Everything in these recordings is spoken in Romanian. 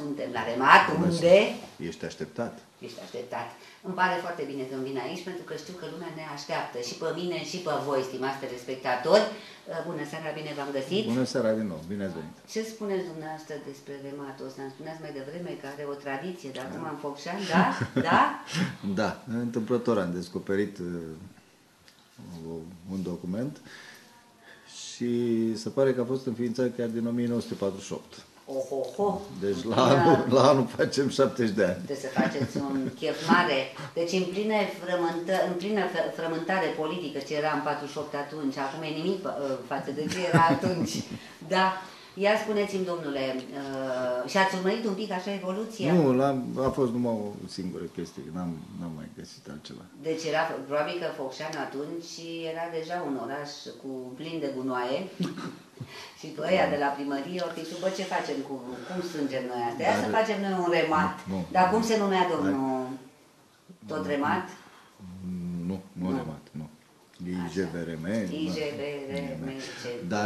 suntem la Remat, unde... Ești așteptat. Ești așteptat. Îmi pare foarte bine că îmi vin aici, pentru că știu că lumea ne așteaptă, și pe mine, și pe voi, stimați telespectatori. Bună seara, bine v-am găsit. Bună seara din nou, bine ați venit. Ce spuneți dumneavoastră despre Rematul ăsta? Îmi spuneați mai devreme că are o tradiție, dar acum în Focșani, da? Da? Da, întâmplător am descoperit un document și se pare că a fost înființat chiar din 1948. Ohoho! Deci la anul facem 70 de ani. Trebuie să faceți un chef mare. Deci în plină frământare politică ce era în 48 atunci, acum e nimic față de ce era atunci. Da. Ia spuneți-mi, domnule, și ați urmărit un pic așa evoluția? Nu, a fost numai o singură chestie, n-am mai găsit altceva. Deci era, probabil că Focșani atunci era deja un oraș cu plin de gunoaie. Și cu ăia de la primărie au zis, bă, ce facem, cum strângem noi astea? Ia să facem noi un remat. Dar cum se numea, domnul? Tot Remat? Nu Remat, nu. IJVRM. IJVRM. Dar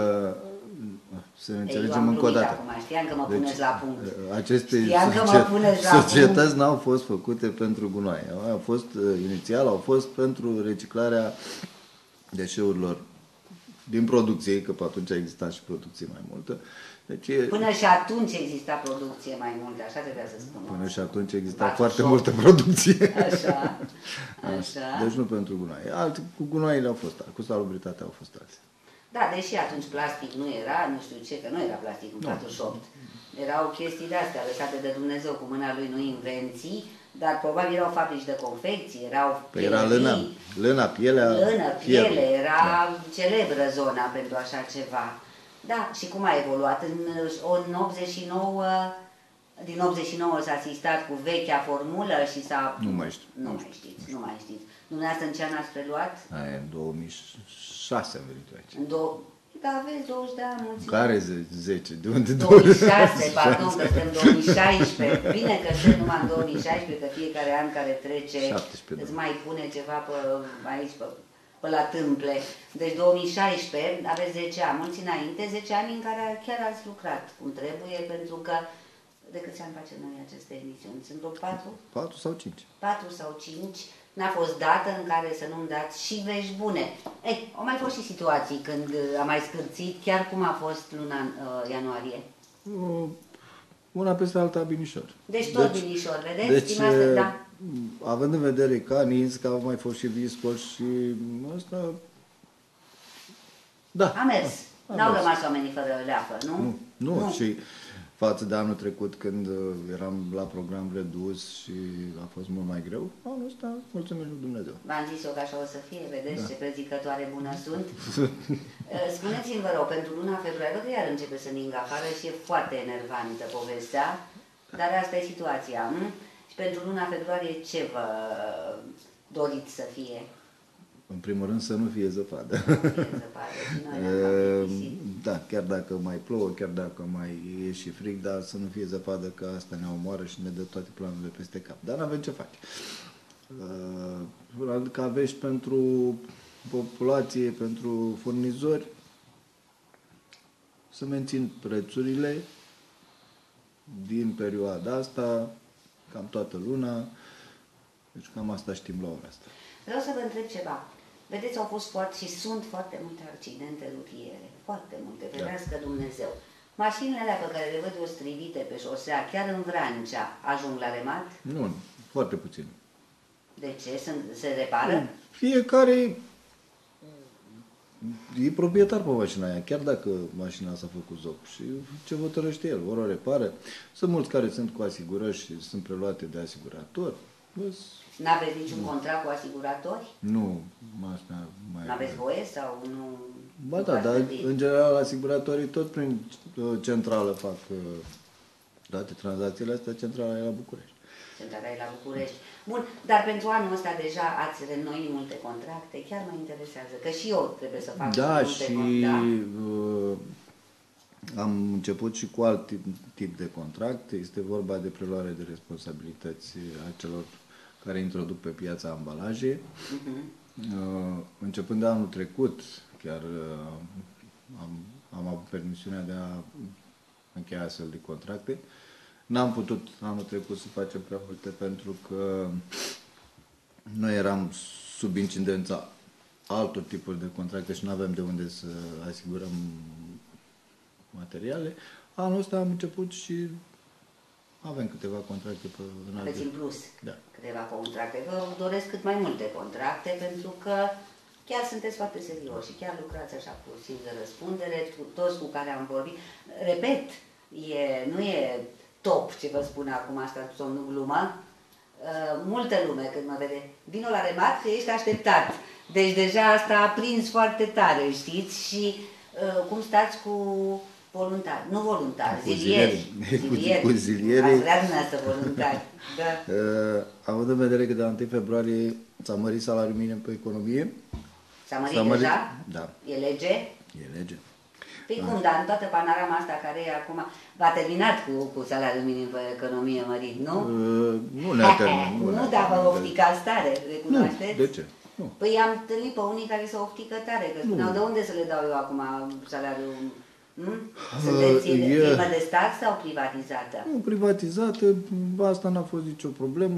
să ne înțelegem încă o dată. Știam că mă puneți la punct. Aceste societăți n-au fost făcute pentru gunoaie. Inițial au fost pentru reciclarea deșeurilor din producție, că pe atunci exista și producție mai multă. Deci, până și atunci exista producție mai multă, așa trebuia să spun. Până și atunci exista foarte multă producție. Așa. Deci nu pentru gunoaie. Cu gunoaiele au fost, cu salubritatea au fost alții. Da, deși atunci plastic nu era, nu știu ce, că nu era plastic în 48. Erau chestii de-astea lăsate de Dumnezeu cu mâna lui, nu invenții, dar probabil erau fabrici de confecții, erau păi era lâna, pielea. Piele, era celebră zona pentru așa ceva. Da, și cum a evoluat? În 89, din 89 s-a asistat cu vechea formulă și s-a... Nu mai știu. Nu mai știți. Dumneavoastră în ce an ați preluat? Aia, în 2006 am venit aici. Da, aveți 20 de ani, mulțumesc. Care 10? De unde 2006, pardon, că suntem 2016. Bine că suntem numai în 2016, că fiecare an care trece 17, îți mai pune ceva aici, pe la tâmple. Deci 2016, aveți 10 ani, mulți înainte, 10 ani în care chiar ați lucrat cum trebuie, pentru că de câți ani facem noi aceste emisiuni? Sunt vreo 4? 4 sau 5. 4 sau 5. N-a fost dată în care să nu-mi dați și vești bune. Ei, au mai fost și situații când a mai scârțit, chiar cum a fost luna ianuarie. Una peste alta binișor. Deci tot binișor, vedeți? Da. Având în vedere că Ninț, că au mai fost și Viscol și ăsta... Da. A mers. N-au rămas oamenii fără leafă, nu? Nu, și față de anul trecut, când eram la program redus și a fost mult mai greu, anul ăsta, mulțumesc lui Dumnezeu. V-am zis eu că așa o să fie, vedeți ce prezicătoare bună sunt. Spuneți-mi, vă rog, pentru luna februarie, văd că iar începe să ningă afară și e foarte enervantă povestea, dar asta e situația. Și pentru luna februarie ce vă doriți să fie? În primul rând să nu fie zăpadă. Da, chiar dacă mai plouă, chiar dacă mai e și frig, dar să nu fie zăpadă, că asta ne omoară și ne dă toate planurile peste cap. Dar n-avem ce face. Ca vești pentru populație, pentru furnizori, să mențin prețurile din perioada asta, cam toată luna, deci cam asta știm la ora asta. Vreau să vă întreb ceva. Vedeți, au fost și sunt foarte multe accidente rutiere, foarte multe, ferească Dumnezeu. Mașinile alea pe care le văd eu strivite pe șosea, chiar în Vrancea, ajung la Remat? Nu, foarte puțin. De ce? Se repară? Fiecare e proprietar pe mașina aia, chiar dacă mașina s-a făcut zoc. Și ce hotărăște el, ori o repară. Sunt mulți care sunt cu asigurări și sunt preluate de asigurator. N-aveți niciun contract cu asiguratori? Nu, asta mai... N-aveți voie sau nu? Ba da, dar în general asiguratorii tot prin centrală fac toate tranzacțiile astea, centrala e la București. Centrala e la București. Bun, dar pentru anul ăsta deja ați reînnoit multe contracte, chiar mă interesează, că și eu trebuie să fac multe contracte. Am început și cu alt tip de contract, este vorba de preluare de responsabilități a celor care introduc pe piața ambalaje. Începând de anul trecut, chiar am avut permisiunea de a încheia astfel de contracte. N-am putut anul trecut să facem prea multe pentru că noi eram sub incidența altor tipuri de contracte și nu aveam de unde să asigurăm materiale. Anul ăsta am început și avem câteva contracte pe înalte. Aveți în plus Da. câteva contracte. Vă doresc cât mai multe contracte pentru că chiar sunteți foarte serioși și chiar lucrați așa cu simț de răspundere, toți cu care am vorbit. Repet, nu e top ce vă spun acum, asta sunt glumă. Multă lume când mă vede, vino la remat că ești așteptat. Deci deja asta a prins foarte tare, știți? Și cum stați cu voluntari, nu voluntari, zilieri. Cu zilierii. Ați vrea dumneavoastră voluntari. Da. Având în vedere că de la 1 februarie s-a mărit salariul minim pe economie. S-a mărit deja? Da. E lege? E lege. Păi cum, dar în toată panorama asta care e acum, v-a terminat cu salariul minim pe economie mărit, nu? Nu ne-a terminat. Nu, dar vă ofticați tare, recunoașteți? Nu, de ce? Nu. Păi am întâlnit pe unii care se oftică tare, că spuneau, de unde să le dau eu acum salariul? Sunteți în firmă de stat sau privatizată? Nu, privatizată, asta n-a fost nicio problemă.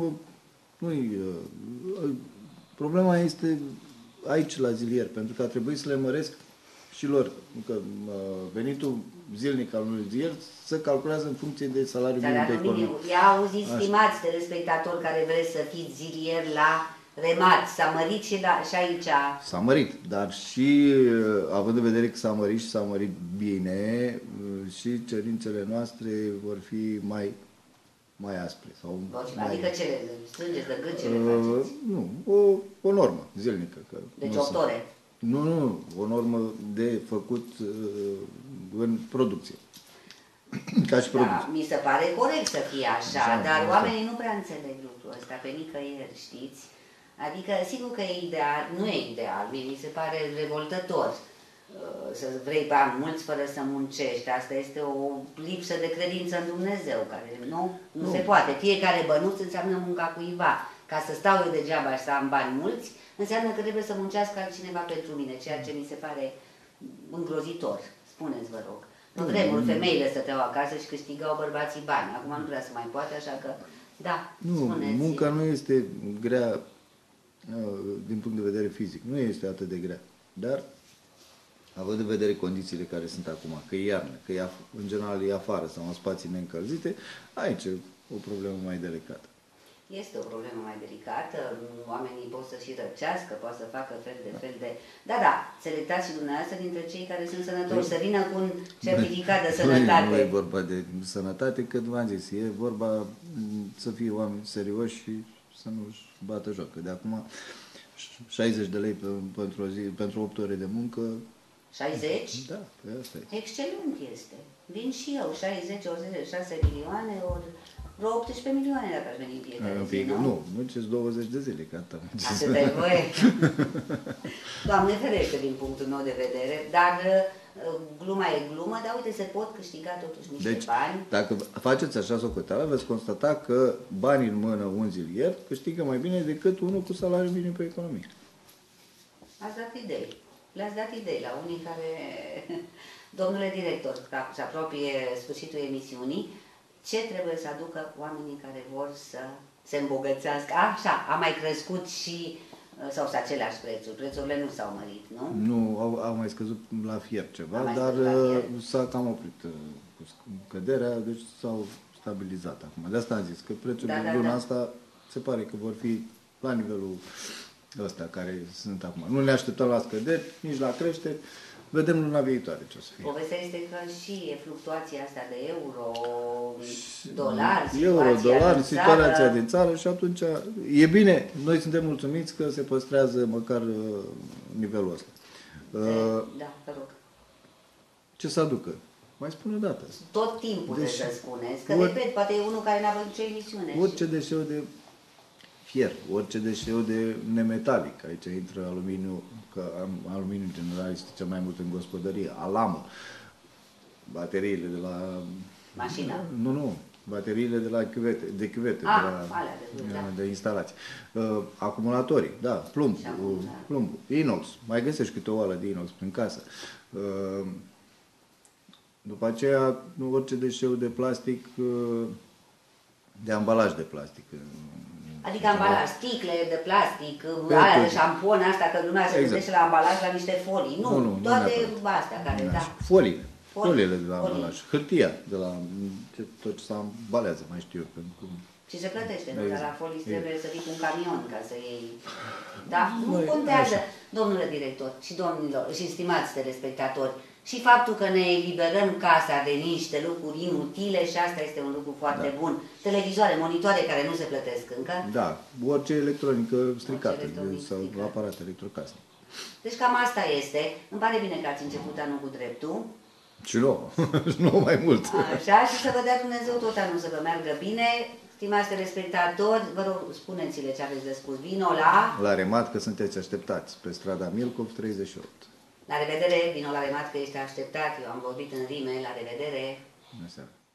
Problema este aici la zilier, pentru că a trebuit să le măresc și lor. Că venitul zilnic al unui zilier se calculează în funcție de salariul minim pe economie. Ia auziți, stimați telespectatori care vreți să fiți zilier la remat, s-a mărit și aici? S-a mărit, dar și având în vedere că s-a mărit și s-a mărit bine, și cerințele noastre vor fi mai aspre. Sau adică ce le strângeți de gât, ce le faceți? Nu, o normă zilnică. Deci 8 ore? Nu, o normă de făcut în producție. Ca și producție. Da, mi se pare corect să fie așa, dar oamenii nu prea înțeleg lucrul ăsta, pe nicăieri, știți? Adică, sigur că e ideal, nu e ideal, mi se pare revoltător să vrei bani mulți fără să muncești. Asta este o lipsă de credință în Dumnezeu, care nu se poate. Fiecare bănuț înseamnă munca cuiva. Ca să stau eu degeaba și să am bani mulți, înseamnă că trebuie să muncească altcineva pentru mine, ceea ce mi se pare îngrozitor. Spuneți, vă rog. În vremuri, femeile stăteau acasă și câștigau bărbații bani. Acum nu prea se mai poate, așa că, da, spuneți. Munca nu este grea din punct de vedere fizic. Nu este atât de grea. Dar, având în vedere condițiile care sunt acum, că e iarnă, că în general e afară sau în spații neîncălzite, aici e o problemă mai delicată. Este o problemă mai delicată, oamenii pot să și răcească, pot să facă fel de... Da, selectați și dumneavoastră dintre cei care sunt sănătoși, să vină cu un certificat de sănătate. Nu e vorba de sănătate, că v-am zis, e vorba să fie oameni serioși și să nu-și bată joc. De acum 60 de lei pentru o zi, pentru 8 ore de muncă. 60? Da, pe asta e. Excelent este. Vin și eu, 60, 6 milioane, ori vreo 18 milioane dacă aș veni în fiecare zi, nu? Nu, ce-s 20 de zile, că atâta. Atâta e voie. Doamne ferește din punctul meu de vedere, dar gluma e glumă, dar uite, se pot câștiga totuși niște bani. Dacă faceți așa socoteală, veți constata că banii în mână un zilier câștigă mai bine decât unul cu salariu minim pe economie. Ați dat idei. Le-ați dat idei la unii care... Domnule director, se apropie sfârșitul emisiunii, ce trebuie să aducă oamenii care vor să se îmbogățească? Așa, a mai crescut și, sau sunt aceleași prețuri, prețurile nu s-au mărit, nu? Nu, au mai scăzut la fier ceva, dar s-a cam oprit cu căderea, deci s-au stabilizat acum. De asta am zis, că prețurile în luna asta se pare că vor fi la nivelul ăsta care sunt acum. Nu ne așteptăm la scăderi, nici la creșteri. Vedem luna viitoare ce o să fie. Povestea este că și e fluctuația asta de euro, dolar, situația din țară și atunci e bine, noi suntem mulțumiți că se păstrează măcar nivelul ăsta. Da, vă rog. Ce să aducă? Mai spune o dată. Tot timpul trebuie să spuneți, că repet, poate e unul care n-a văzut nicio emisiune. Orice deșeu de fier, orice deșeu de nemetalic, aici intră aluminiu, că aluminiul general este cel mai mult în gospodărie, alamă, bateriile de la... Mașina? Nu, bateriile de la chivete, de instalații. Acumulatorii, da, plumb, inox, mai găsești câte o oală de inox prin casă. După aceea, orice deșeu de plastic De ambalaj de plastic. Adică ambalaj, sticle de plastic, aia de șampon, asta, că lumea se gândește la ambalaj la niște folii. Nu, toate astea care, da. Foliile de la ambalaj. Hârtia de la tot ce se ambalează, mai știu eu. Și se plătește, nu? Dar la folii trebuie să fii cu un camion ca să iei. Da, nu contează, domnule director și domnilor și stimați telespectatori, și faptul că ne eliberăm casa de niște lucruri inutile și asta este un lucru foarte bun. Televizoare, monitoare care nu se plătesc încă. Da, orice electronică stricată sau aparat electrocasnic. Deci cam asta este. Îmi pare bine că ați început anul cu dreptul. Și nouă mai mult. Așa, și să vă dea Dumnezeu tot anul să vă meargă bine. Stimați telespectatori, vă rog, spuneți-le ce aveți de spus. Vino la Remat, că sunteți așteptați pe strada Milcov 38. La revedere, vino la Remat că ești așteptat, eu am vorbit în rime, la revedere. Bună seara.